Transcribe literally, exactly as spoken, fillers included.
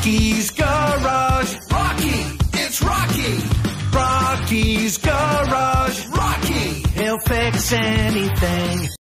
Rocky's Garage. Rocky, it's Rocky. Rocky's Garage. Rocky, He'll fix anything.